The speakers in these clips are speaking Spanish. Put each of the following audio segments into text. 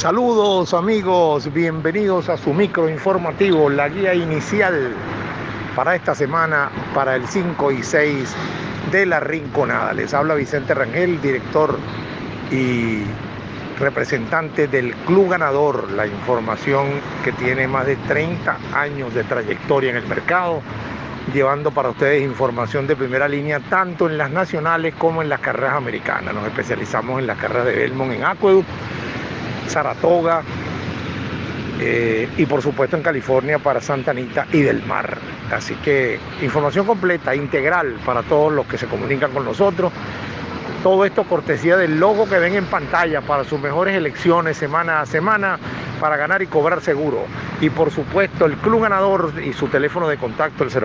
Saludos amigos, bienvenidos a su micro informativo, la guía inicial para esta semana, para el 5 y 6 de La Rinconada. Les habla Vicente Rangel, director y representante del Club Ganador, la información que tiene más de 30 años de trayectoria en el mercado, llevando para ustedes información de primera línea, tanto en las nacionales como en las carreras americanas. Nos especializamos en las carreras de Belmont en Aqueduct, Saratoga y por supuesto en California para Santa Anita y Del Mar. Así que información completa, integral para todos los que se comunican con nosotros. Todo esto cortesía del logo que ven en pantalla para sus mejores elecciones semana a semana para ganar y cobrar seguro. Y por supuesto el Club Ganador y su teléfono de contacto, el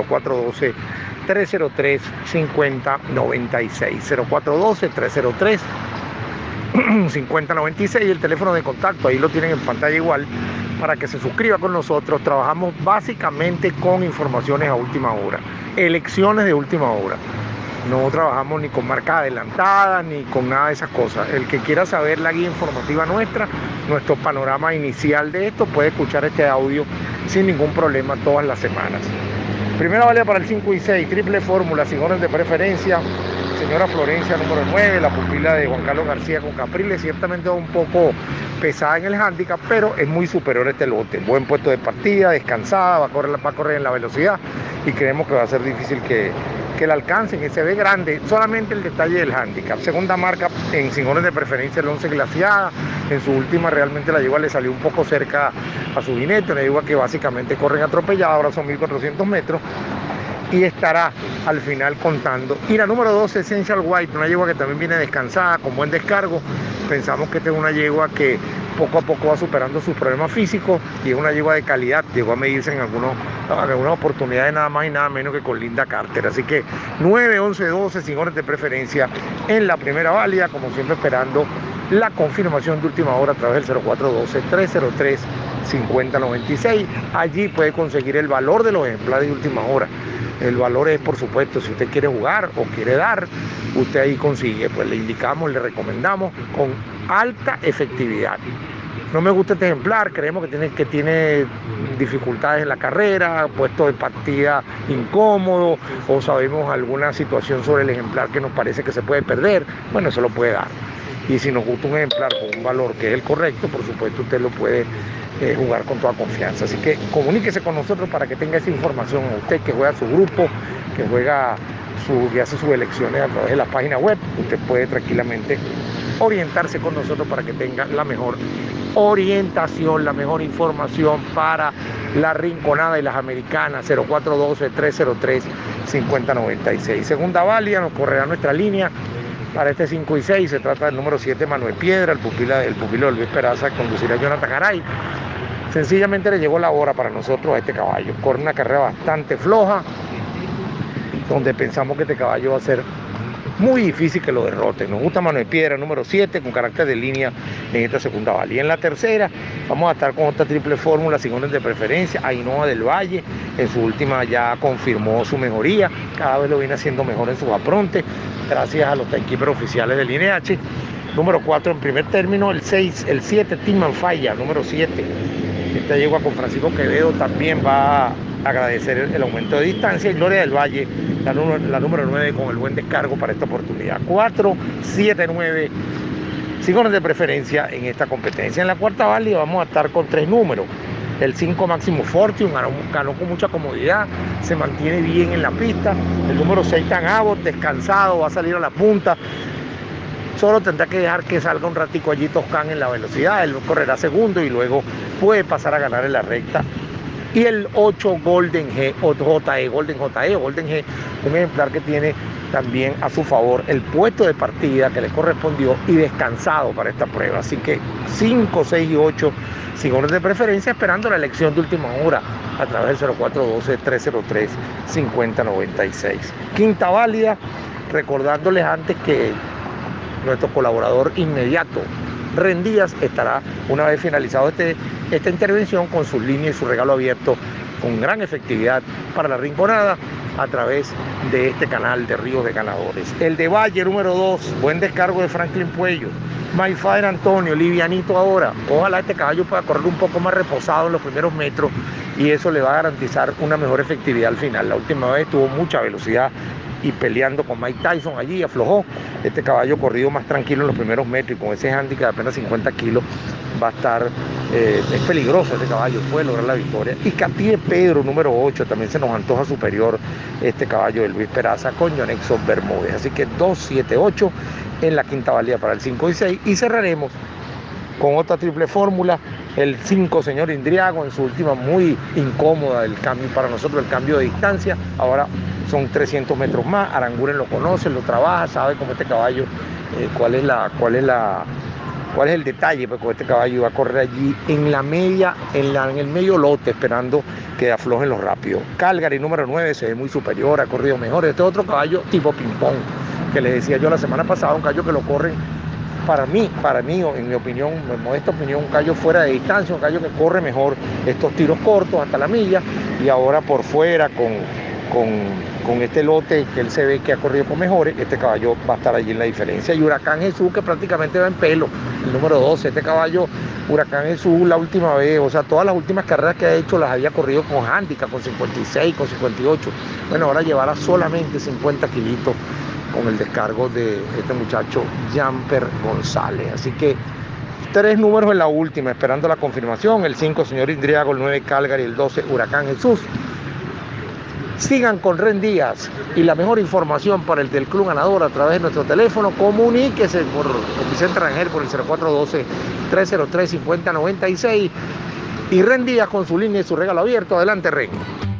0412-303-5096. 0412-303-5096, el teléfono de contacto, ahí lo tienen en pantalla igual, para que se suscriba con nosotros. Trabajamos básicamente con informaciones a última hora, elecciones de última hora. No trabajamos ni con marcas adelantadas ni con nada de esas cosas. El que quiera saber la guía informativa nuestra, nuestro panorama inicial de esto, puede escuchar este audio sin ningún problema todas las semanas. Primera válida para el 5 y 6, triple fórmula, sin orden de preferencia. Señora Florencia, número 9, la pupila de Juan Carlos García con Capriles, ciertamente un poco pesada en el handicap, pero es muy superior a este lote. Buen puesto de partida, descansada, va a correr en la velocidad y creemos que va a ser difícil que la alcancen, que se ve grande, solamente el detalle del handicap. Segunda marca en sin orden de preferencia, el 11 Glaciada. En su última realmente la yegua le salió un poco cerca a su jinete, una yegua que básicamente corren atropellada, ahora son 1400 metros. Y estará al final contando. Y la número 12, Essential White, una yegua que también viene descansada, con buen descargo. Pensamos que esta es una yegua que poco a poco va superando sus problemas físicos y es una yegua de calidad. Llegó a medirse en algunas oportunidades nada más y nada menos que con Linda Carter. Así que 9, 11, 12, sin orden de preferencia en la primera válida, como siempre esperando la confirmación de última hora a través del 0412-303-5096. Allí puede conseguir el valor de los ejemplares de última hora. El valor es, por supuesto, si usted quiere jugar o quiere dar, usted ahí consigue. Pues le indicamos, le recomendamos con alta efectividad. No me gusta este ejemplar, creemos que tiene dificultades en la carrera, puesto de partida incómodo, o sabemos alguna situación sobre el ejemplar que nos parece que se puede perder. Bueno, eso lo puede dar. Y si nos gusta un ejemplar con un valor que es el correcto, por supuesto usted lo puede jugar con toda confianza. Así que comuníquese con nosotros para que tenga esa información. Usted que juega su grupo, que hace sus elecciones a través de la página web, usted puede tranquilamente orientarse con nosotros para que tenga la mejor orientación, la mejor información para La Rinconada y las americanas. 0412-303-5096. Segunda válida, nos correrá nuestra línea para este 5 y 6, se trata del número 7, Manuel Piedra, el pupilo de Luis Peraza, conducirá a Jonathan Garay. Sencillamente le llegó la hora para nosotros a este caballo. Corre una carrera bastante floja, donde pensamos que este caballo va a ser muy difícil que lo derrote. Nos gusta Manuel Piedra, número 7, con carácter de línea en esta segunda válida. Y en la tercera vamos a estar con otra triple fórmula, sin orden de preferencia, Ainhoa del Valle. En su última ya confirmó su mejoría, cada vez lo viene haciendo mejor en sus aprontes, gracias a los timekeepers oficiales del INH. Número 4 en primer término, el 7, Timan Falla, número 7. Esta yegua con Francisco Quevedo también va a agradecer el aumento de distancia. Y Gloria del Valle, la número 9, con el buen descargo para esta oportunidad. 4, 7, 9, sin orden de preferencia en esta competencia. En la cuarta válida vamos a estar con 3 números. El 5 Máximo Fortune, ganó con mucha comodidad, se mantiene bien en la pista. El número 6 Tan Abbott, descansado, va a salir a la punta. Solo tendrá que dejar que salga un ratico allí Toscán en la velocidad. Él correrá segundo y luego puede pasar a ganar en la recta. Y el 8 Golden G, o Golden G, un ejemplar que tiene también a su favor el puesto de partida que le correspondió y descansado para esta prueba. Así que 5, 6 y 8, sin orden de preferencia, esperando la elección de última hora a través del 0412-303-5096. Quinta válida, recordándoles antes que nuestro colaborador inmediato, Rendías, estará una vez finalizado esta intervención con sus líneas y su regalo abierto con gran efectividad para La Rinconada a través de este canal de Ríos de Ganadores. El de Valle número 2, buen descargo de Franklin Puello, My Father Antonio, livianito ahora. Ojalá este caballo pueda correr un poco más reposado en los primeros metros y eso le va a garantizar una mejor efectividad al final. La última vez tuvo mucha velocidad y peleando con Mike Tyson allí aflojó. Este caballo corrido más tranquilo en los primeros metros y con ese handicap de apenas 50 kilos va a estar, es peligroso este caballo, puede lograr la victoria. Y Catire Pedro, número 8, también se nos antoja superior este caballo de Luis Peraza con Jonexon Bermúdez. Así que 2, 7, 8 en la quinta válida para el 5 y 6 y cerraremos con otra triple fórmula, el 5 señor Indriago en su última muy incómoda el cambio para nosotros, el cambio de distancia, ahora son 300 metros más, Aranguren lo conoce, lo trabaja, sabe cómo este caballo, cuál es el detalle, pues con este caballo va a correr allí en la media, en el medio lote, esperando que aflojen los rápidos. Calgary número 9 se ve muy superior, ha corrido mejor, este otro caballo tipo ping-pong, que les decía yo la semana pasada, un caballo que lo corren para mí, en mi opinión, en modesta opinión, un caballo fuera de distancia, un caballo que corre mejor estos tiros cortos hasta la milla y ahora por fuera con este lote que él se ve que ha corrido con mejores, este caballo va a estar allí en la diferencia. Y Huracán Jesús, que prácticamente va en pelo, el número 12, este caballo, Huracán Jesús, la última vez, o sea, todas las últimas carreras que ha hecho las había corrido con handicap, con 56, con 58. Bueno, ahora llevará solamente 50 kilitos con el descargo de este muchacho Jamper González. Así que 3 números en la última, esperando la confirmación, el 5 señor Indriago, el 9 Calgary, el 12 Huracán Jesús. Sigan con Ren Díaz y la mejor información para el del Club Ganador a través de nuestro teléfono. Comuníquese por Vicente Rangel por el 0412-303-5096 y Ren Díaz con su línea y su regalo abierto. Adelante, Ren.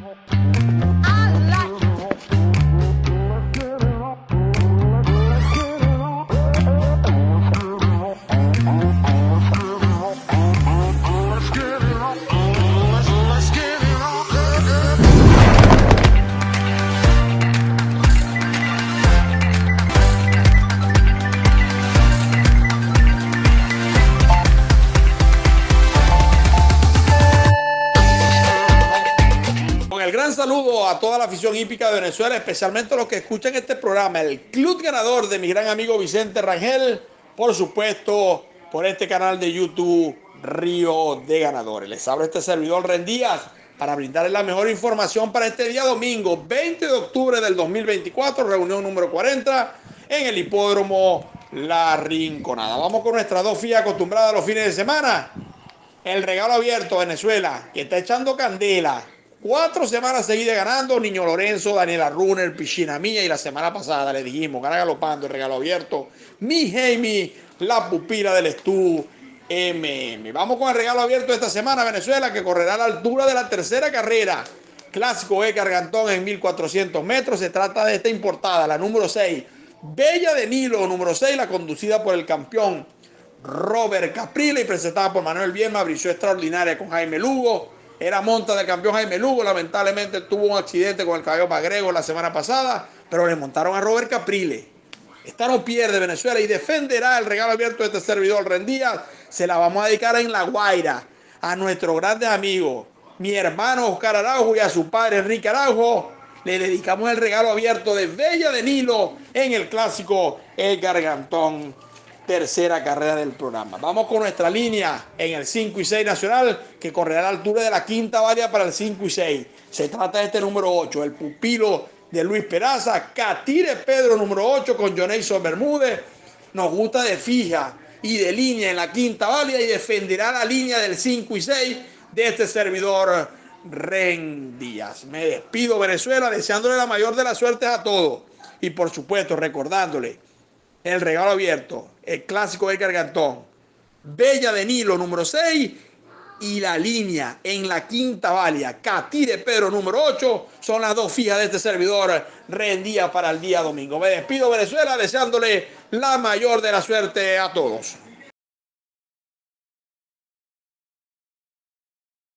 Saludo a toda la afición hípica de Venezuela, especialmente a los que escuchan este programa, el Club Ganador de mi gran amigo Vicente Rangel, por supuesto, por este canal de YouTube Río de Ganadores. Les habla este servidor Ren Díaz para brindarles la mejor información para este día domingo, 20 de octubre del 2024, reunión número 40 en el hipódromo La Rinconada. Vamos con nuestras dos fijas acostumbradas a los fines de semana. El regalo abierto Venezuela, que está echando candela. 4 semanas seguidas ganando, Niño Lorenzo, Daniela Runner, Piscina Mía, y la semana pasada le dijimos, gana galopando el regalo abierto, Mi Jaime, la pupila del Estú, MM. Vamos con el regalo abierto de esta semana, Venezuela, que correrá a la altura de la tercera carrera. Clásico Edgar Gantón en 1400 metros, se trata de esta importada, la número 6, Bella de Nilo, número 6, la conducida por el campeón Robert Caprile y presentada por Manuel Viema, Brició Extraordinaria con Jaime Lugo. Era monta del campeón Jaime Lugo, lamentablemente tuvo un accidente con el caballo Magrego la semana pasada, pero le montaron a Robert Caprile. Esta no pierde Venezuela y defenderá el regalo abierto de este servidor Ren Díaz. Se la vamos a dedicar en La Guaira a nuestros grandes amigos, mi hermano Oscar Araujo y a su padre Enrique Araujo. Le dedicamos el regalo abierto de Bella de Nilo en el clásico Edgar Gantón. Tercera carrera del programa. Vamos con nuestra línea en el 5 y 6 nacional, que correrá a la altura de la quinta válida para el 5 y 6. Se trata de este número 8, el pupilo de Luis Peraza, Catire Pedro, número 8, con Jonexon Bermúdez. Nos gusta de fija y de línea en la quinta válida y defenderá la línea del 5 y 6 de este servidor Ren Díaz. Me despido, Venezuela, deseándole la mayor de las suertes a todos y por supuesto recordándole el regalo abierto, el clásico Edgar Gantón, Bella de Nilo, número 6, y la línea en la quinta válida, Catire Pedro, número 8, son las dos fijas de este servidor Ren Díaz para el día domingo. Me despido, Venezuela, deseándole la mayor de la suerte a todos.